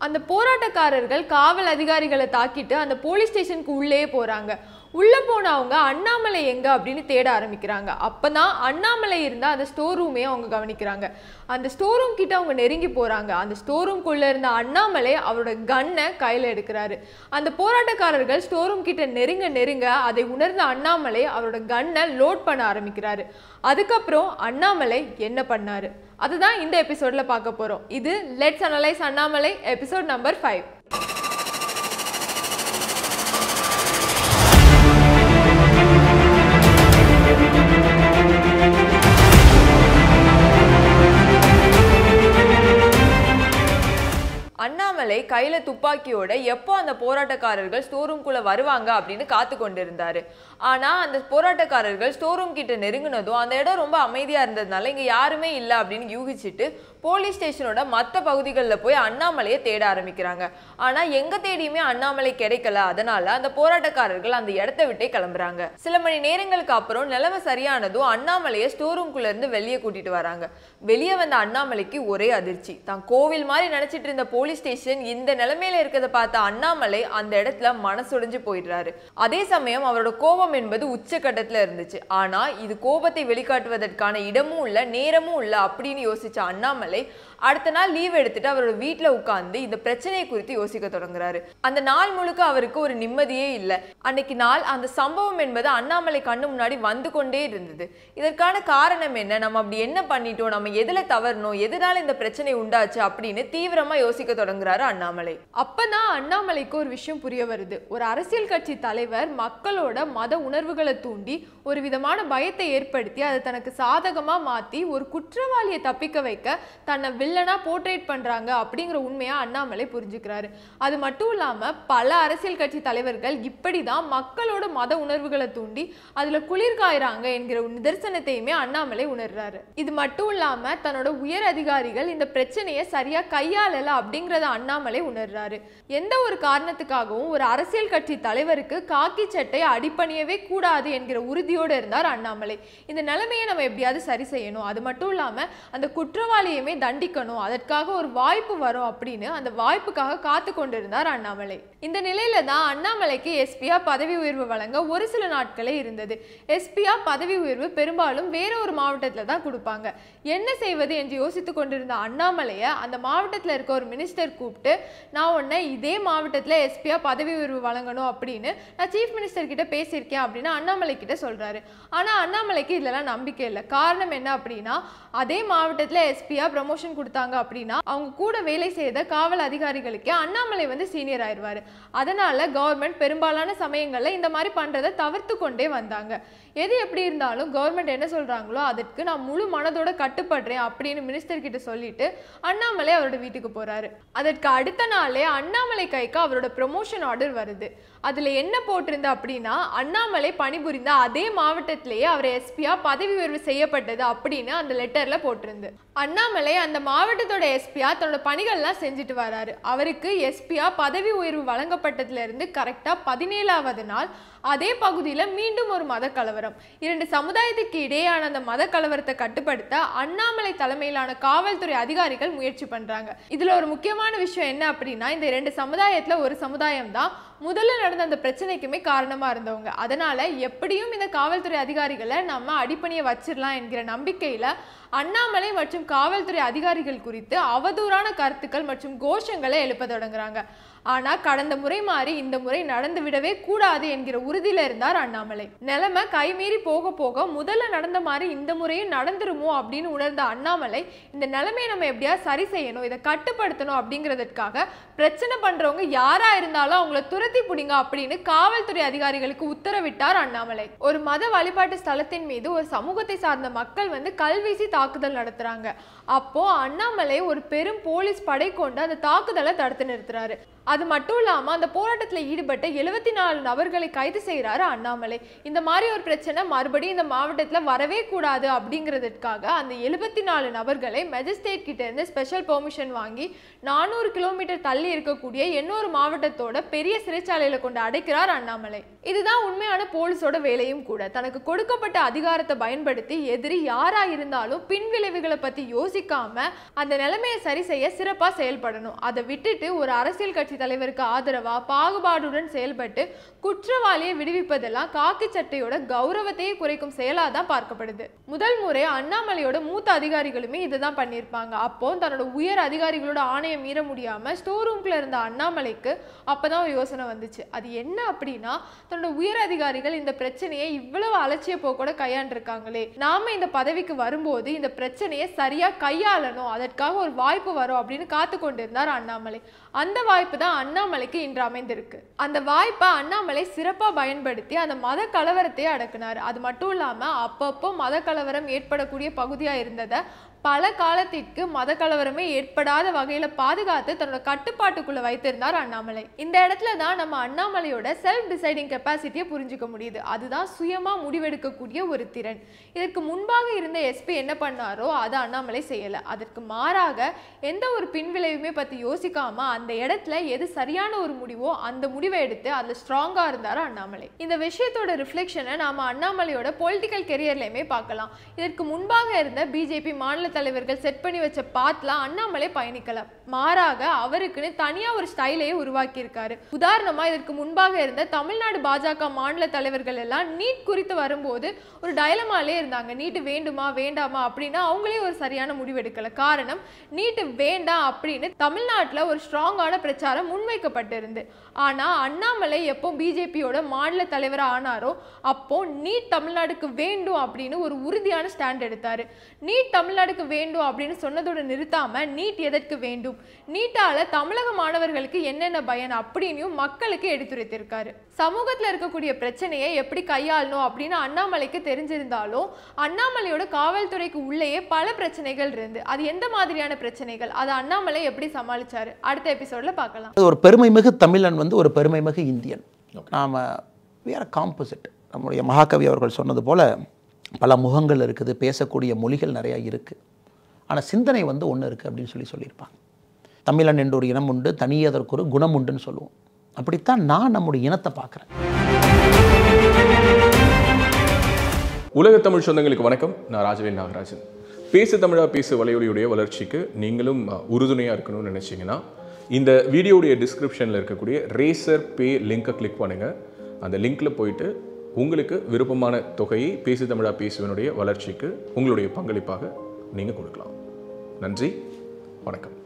அந்த போராட்டக்காரர்கள் காவல் அதிகாரிகளை தாக்கிட்டு அந்த போலீஸ் ஸ்டேஷனுக்கு உள்ளே போறாங்க. உள்ள போனவங்க அண்ணாமலை எங்க அப்படின்னு தேட ஆரம்பிக்கிறாங்க. அப்பதான் அண்ணாமலை இருந்தா அந்த ஸ்டோர் ரூமே அவங்க கவனிக்கிறாங்க. அந்த ஸ்டோர் ரூம் கிட்ட அவங்க நெருங்கி போறாங்க. அந்த ஸ்டோர் ரூம்குள்ள இருந்த அண்ணாமலை அவரோட கன்னை கையில எடுக்கிறாரு. அந்த போராட்டக்காரர்கள் ஸ்டோர் ரூம் கிட்ட நெருங்க அதை உணர்ந்த அண்ணாமலை அவரோட கன்னை லோட் பண்ண ஆரம்பிக்கிறாரு. அதுக்கப்புறம் அண்ணாமலை என்ன பண்ணாரு அதுதான் இந்த எபிசோட்ல பார்க்க போறோம். இது let's analyse Annamalai episode number 5. Annamalai கையில துப்பாக்கியோட எப்போ அந்த போராட்டக்காரர்கள் ஸ்டோர் ரூம்குள்ள வருவாங்க அப்படின்னு காத்து கொண்டிருந்தாரு. ஆனா அந்த போராட்டக்காரர்கள் ஸ்டோர் ரூம் கிட்ட நெருங்கினதும் அந்த இடம் ரொம்ப அமைதியா இருந்ததுனால இங்க யாருமே இல்லை அப்படின்னு யூகிச்சுட்டு போலீஸ் ஸ்டேஷனோட மற்ற பகுதிகளில் போய் அண்ணாமலையை தேட ஆரம்பிக்கிறாங்க. ஆனா எங்க தேடியுமே அண்ணாமலை கிடைக்கல. அதனால அந்த போராட்டக்காரர்கள் அந்த இடத்த விட்டே கிளம்புறாங்க. சில மணி நேரங்களுக்கு அப்புறம் நிலைமை சரியானதும் அண்ணாமலையை ஸ்டோர் ரூம்குள்ள இருந்து வெளியே கூட்டிட்டு வராங்க. வெளியே வந்த அண்ணாமலைக்கு ஒரே அதிர்ச்சி. தான் கோவில் மாதிரி நினைச்சிட்டு இருந்த போலீஸ் ஸ்டேஷன் இந்த நிலைமையில இருக்கிறத பார்த்த அண்ணாமலை அந்த இடத்துல மனசுடைஞ்சு போயிடுறாரு. அதே சமயம் அவரோட கோபம் என்பது உச்சகட்டத்துல இருந்துச்சு. ஆனா இது கோபத்தை வெளிக்காட்டுவதற்கான இடமும் இல்ல நேரமும் இல்ல அப்படின்னு யோசிச்ச அண்ணாமலை அடுத்த நாள் லீவ் எடுத்துட்டு அவரோட வீட்டுல உட்கார்ந்து இந்த பிரச்சனையை குறித்து யோசிக்க தொடங்குறாரு. அந்த நாள் முழுக்க அவருக்கு ஒரு நிம்மதியே இல்லை. அன்னைக்கு நாள் அந்த சம்பவம் என்பது அண்ணாமலை கண்ணு முன்னாடி வந்து கொண்டே இருந்தது. இதற்கான காரணம் என்ன, நம்ம அப்படி என்ன பண்ணிட்டோம், நம்ம எதுல தவறணும், எதனால இந்த பிரச்சனை உண்டாச்சு அப்படின்னு தீவிரமா யோசிக்க தொடங்குறாரு அண்ணாமலை. அப்பதான் அண்ணாமலைக்கு ஒரு விஷயம் புரிய வருது. ஒரு அரசியல் கட்சி தலைவர் மக்களோட மத உணர்வுகளை தூண்டி ஒரு விதமான பயத்தை ஏற்படுத்தி அதை தனக்கு சாதகமா மாத்தி ஒரு குற்றவாளியை தப்பிக்க வைக்க தன்னை வில்லனா போர்ட்ரேட் பண்றாங்க அப்படிங்கிற உண்மையா அண்ணாமலை புரிஞ்சுக்கிறாரு. அது மட்டும் இல்லாம பல அரசியல் கட்சி தலைவர்கள் இப்படிதான் மக்களோட மத உணர்வுகளை தூண்டி அதுல குளிர்காயிறாங்க என்கிற நிதர்சனத்தையுமே அண்ணாமலை உணர்றாரு. இது மட்டும் இல்லாம தன்னோட உயர் அதிகாரிகள் இந்த பிரச்சனையை சரியா கையாளல அப்படிங்கறத அண்ணாமலை உணர்றாரு. எந்த ஒரு காரணத்துக்காகவும் ஒரு அரசியல் கட்சி தலைவருக்கு காக்கி சட்டை அடிப்பணியவே கூடாது என்கிற உறுதியோடு இருந்தார் அண்ணாமலை. இந்த நிலைமையை நம்ம எப்படியாவது சரி செய்யணும், அது மட்டும் இல்லாம அந்த குற்றவாளியுமே தண்டிக்கணும், அதற்காக ஒரு வாய்ப்பு வரும் அப்படின்னு அந்த வாய்ப்புக்காக காத்து கொண்டிருந்தார் அண்ணாமலை. இந்த நிலையில தான் அண்ணாமலைக்கு எஸ்பியா பதவி உயர்வு வழங்க ஒரு சில நாட்களே இருந்தது. எஸ்பியா பதவி உயர்வு பெரும்பாலும் வேற ஒரு மாவட்டத்துல தான் கொடுப்பாங்க. என்ன செய்வது என்று யோசித்துக் கொண்டிருந்த அண்ணாமலைய அந்த மாவட்டத்துல இருக்க ஒரு மினிஸ்டர் கூப்பிட்டு, நான் உன்னை இதே மாவட்டத்துல எஸ்பியா பதவி உயர்வு வழங்கணும் அப்படின்னு நான் சீஃப் மினிஸ்டர் கிட்ட பேசியிருக்கேன் அப்படின்னு அண்ணாமலை கிட்ட சொல்றாரு. ஆனா அண்ணாமலைக்கு இதெல்லாம் நம்பிக்கை இல்லை. காரணம் என்ன அப்படின்னா, அதே மாவட்டத்துல எஸ்பியா ப்ரமோஷன் கொடுத்தாங்க அப்படின்னா அவங்க கூட வேலை செய்த காவல் அதிகாரிகளுக்கு அண்ணாமலை வந்து சீனியர் ஆயிடுவாரு. அதனால கவர்மெண்ட் பெரும்பாலான சமயங்கள்ல இந்த மாதிரி பண்றதை தவிர்த்து கொண்டே வந்தாங்க. எது எப்படி இருந்தாலும் கவர்மெண்ட் என்ன சொல்றாங்களோ அதற்கு நான் முழு மனதோட கட்டுப்படுறேன் அப்படின்னு மினிஸ்டர் கிட்ட சொல்லிட்டு அண்ணாமலை அவரோட வீட்டுக்கு போறாரு. அதற்கு அடுத்த நாளே அண்ணாமலை கைக்கு அவரோட ப்ரமோஷன் ஆர்டர் வருது. அதுல என்ன போட்டிருந்தா அப்படின்னா, அண்ணாமலை பணிபுரிந்த அதே மாவட்டத்திலேயே அவர் எஸ்பியா பதவி உயர்வு செய்யப்பட்டது அப்படின்னு அந்த லெட்டர்ல போட்டிருந்து. அண்ணாமலை அந்த மாவட்டத்தோட எஸ்பியா தன்னோட பணிகள்லாம் செஞ்சுட்டு வராரு. அவருக்கு எஸ்பியா பதவி உயர்வு வழங்கப்பட்டதுல இருந்து கரெக்டா 17வது நாள் அதே பகுதியில மீண்டும் ஒரு மத கலவரம். இரண்டு சமுதாயத்துக்கு இடையேயான அந்த மத கலவரத்தை கட்டுப்படுத்த அண்ணாமலை தலைமையிலான காவல்துறை அதிகாரிகள் முயற்சி பண்றாங்க. இதுல ஒரு முக்கியமான விஷயம் என்ன அப்படின்னா, இந்த இரண்டு சமுதாயத்துல ஒரு சமுதாயம் தான் முதல்ல நடந்த அந்த பிரச்சனைக்குமே காரணமா இருந்தவங்க. அதனால எப்படியும் இந்த காவல்துறை அதிகாரிகளை நம்ம அடிப்பணியை வச்சிடலாம் என்கிற நம்பிக்கையில அண்ணாமலை மற்றும் காவல்துறை அதிகாரிகள் குறித்து அவதூறான கருத்துக்கள் மற்றும் கோஷங்களை எழுப்ப தொடங்குறாங்க. ஆனா கடந்த முறை மாதிரி இந்த முறை நடந்து விடவே கூடாது என்கிற உறுதியில இருந்தார் அண்ணாமலை. நிலைமை கைமீறி போக போக முதல்ல நடந்த மாதிரி இந்த முறையும் நடந்துருமோ அப்படின்னு உணர்ந்த அண்ணாமலை இந்த நிலைமையை நம்ம எப்படியா சரி செய்யணும், இதை கட்டுப்படுத்தணும் அப்படிங்கிறதுக்காக பிரச்சனை பண்றவங்க யாரா இருந்தாலும் அவங்கள துரத்தி பிடிங்க அப்படின்னு காவல்துறை அதிகாரிகளுக்கு உத்தரவிட்டார் அண்ணாமலை. ஒரு மத வழிபாட்டு ஸ்தலத்தின் மீது ஒரு சமூகத்தை சார்ந்த மக்கள் வந்து கல்வீசி தாக்குதல் நடத்துறாங்க. அப்போ அண்ணாமலை ஒரு பெரும் போலீஸ் படை கொண்டு அந்த தாக்குதலை தடுத்து நிறுத்துறாரு. அது மட்டும் இல்லாமல் அந்த போராட்டத்தில் ஈடுபட்ட 74 நபர்களை கைது செய்கிறாரு அண்ணாமலை. இந்த மாதிரி ஒரு பிரச்சனை மறுபடியும் இந்த மாவட்டத்தில் வரவே கூடாது அப்படிங்கிறதுக்காக அந்த 74 நபர்களை மெஜிஸ்ட்ரேட் கிட்ட இருந்து ஸ்பெஷல் பெர்மிஷன் வாங்கி 400 கிலோமீட்டர் தள்ளி இருக்கக்கூடிய இன்னொரு மாவட்டத்தோட பெரிய சிறைச்சாலையில கொண்டு அடைக்கிறார் அண்ணாமலை. இதுதான் உண்மையான போலீஸோட வேலையும் கூட. தனக்கு கொடுக்கப்பட்ட அதிகாரத்தை பயன்படுத்தி எதிரி யாரா இருந்தாலும் பின் விளைவுகளை பத்தி யோசிக்காம அந்த நிலைமையை சரி செய்ய சிறப்பா செயல்படணும். அதை விட்டுட்டு ஒரு அரசியல் கட்சி தலைவருக்கு ஆதரவா பாகுபாடுடன் செயல்பட்டு குற்றவாளியை விடுவிப்பதெல்லாம் காக்கி சட்டையோட கௌரவத்தையே குறைக்கும் செயலாதான் பார்க்கப்படுது. முதல் முறை அண்ணாமலையோட மூத்த அதிகாரிகளுமே இதுதான் பண்ணியிருப்பாங்க. அப்போ தன்னோட உயர் அதிகாரிகளோட ஆணையம் மீற முடியாம ஸ்டோர் ரூம்ல இருந்த அண்ணாமலைக்கு அப்பதான் ஒரு யோசனை வந்துச்சு. அது என்ன அப்படின்னா, தன்னோட உயர் அதிகாரிகள் இந்த பிரச்சனையை இவ்வளவு அலட்சிய போக்கோட கையாண்டிருக்காங்களே, நாம இந்த பதவிக்கு வரும்போது இந்த பிரச்சனையை சரியா கையாளணும், அதற்காக ஒரு வாய்ப்பு வரும் அப்படின்னு காத்து கொண்டிருந்தார் அண்ணாமலை. அந்த வாய்ப்பு தான் அண்ணாமலைக்கு இன்று அமைந்திருக்கு. அந்த வாய்ப்பை அண்ணாமலை சிறப்பா பயன்படுத்தி அந்த மத கலவரத்தையே அடக்குனார். அது மட்டும் இல்லாம அப்பப்போ மத கலவரம் ஏற்படக்கூடிய பகுதியா இருந்ததை பல காலத்திற்கு மத கலவரமே ஏற்படாத வகையில பாதுகாத்து தன்னோட கட்டுப்பாட்டுக்குள்ள வைத்திருந்தார் அண்ணாமலை. இந்த இடத்துல தான் நம்ம அண்ணாமலையோட செல்ஃப் டிசைடிங் கெப்பாசிட்டியை புரிஞ்சுக்க முடியுது. அதுதான் சுயமா முடிவெடுக்கக்கூடிய ஒரு திறன். இதற்கு முன்பாக இருந்த எஸ்பி என்ன பண்ணாரோ அதை அண்ணாமலை செய்யல. அதற்கு மாறாக எந்த ஒரு பின்விளைவுமே பத்தி யோசிக்காம அந்த இடத்துல எது சரியான ஒரு முடிவோ அந்த முடிவை எடுத்து அதுல ஸ்ட்ராங்கா இருந்தாரு அண்ணாமலை. இந்த விஷயத்தோட ரிஃப்ளெக்ஷனை நாம அண்ணாமலையோட பொலிட்டிக்கல் கெரியர்லயுமே பார்க்கலாம். இதற்கு முன்பாக இருந்த பிஜேபி மாநில தலைவர்கள் செட் பண்ணி வச்ச பாத்ல அண்ணாமலை பயணிக்கல. மாறாக அவருக்குன்னு தனியா ஒரு ஸ்டைலையே உருவாக்கி இருக்காரு. உதாரணமா இதற்கு முன்பாக இருந்த தமிழ்நாடு பாஜக மாநில தலைவர்கள் எல்லாம் நீட் குறித்து வரும்போது ஒரு டைலமாலே இருந்தாங்க. நீட் வேண்டுமா வேண்டாமா அப்படின்னு அவங்களே ஒரு சரியான முடிவு எடுக்கல. காரணம், நீட் வேண்டாம் அப்படின்னு தமிழ்நாட்டுல ஒரு ஸ்ட்ராங்கான பிரச்சாரம் முன்வைக்கப்பட்டிருந்து. ஆனா அண்ணாமலை எப்போ பிஜேபியோட மாநில தலைவரா ஆனாரோ அப்போ நீட் தமிழ்நாடுக்கு வேண்டும் அப்படின்னு ஒரு உறுதியான ஸ்டாண்ட் எடுத்தாரு. நீட் தமிழ்நாடுக்கு வேண்டும் அப்படின்னு சொன்னதோட நிறுத்தாம நீட் எதற்கு வேண்டும், நீட்டால தமிழக மாணவர்களுக்கு என்னென்ன பயன் அப்படின்னு மக்களுக்கு எடுத்துரைத்திருக்காரு. சமூகத்துல இருக்கக்கூடிய பிரச்சனையை எப்படி கையாளணும் அப்படின்னு அண்ணாமலைக்கு தெரிஞ்சிருந்தாலும் அண்ணாமலையோட காவல்துறைக்கு உள்ளேயே பல பிரச்சனைகள் இருந்து அது எந்த மாதிரியான பிரச்சனைகள், அதை அண்ணாமலை எப்படி சமாளிச்சாரு அடுத்த எபிசோட்ல பார்க்கலாம். ஒரு பெருமைமிகு தமிழன் ஒரு பெருமைமிகு இந்தியன். நாம வேற காம்போசிட். நம்முடைய மகாகவி அவர்கள் சொன்னது போல பல முகங்கள் இருக்குது, பேசக்கூடிய மொழிகள் நிறைய இருக்குது, ஆனால் சிந்தனை ஒன்று இருக்குது அப்படின்னு சொல்லியிருப்பாங்க. தமிழன் என்ற ஒரு இனம் உண்டு, தனியதற்கு ஒரு குணம் உண்டுன்னு சொல்லுவோம். அப்படித்தான் நான் நம்முடைய இனத்தை பார்க்குறேன். உலக தமிழ் சொந்தங்களுக்கு வணக்கம். நான் ராஜவேல் நாகராஜன். பேசு தமிழா பேசு வலையொலியுடைய வளர்ச்சிக்கு நீங்களும் உறுதுணையாக இருக்கணும்னு நினச்சிங்கன்னா இந்த வீடியோடைய டிஸ்கிரிப்ஷனில் இருக்கக்கூடிய ரேசர் பே லிங்கை கிளிக் பண்ணுங்கள். அந்த லிங்க்கில் போயிட்டு உங்களுக்கு விருப்பமான தொகையை பேசு தமிழா பேசுவனுடைய வளர்ச்சிக்கு உங்களுடைய பங்களிப்பாக நீங்கள் கொடுக்கலாம். நன்றி, வணக்கம்.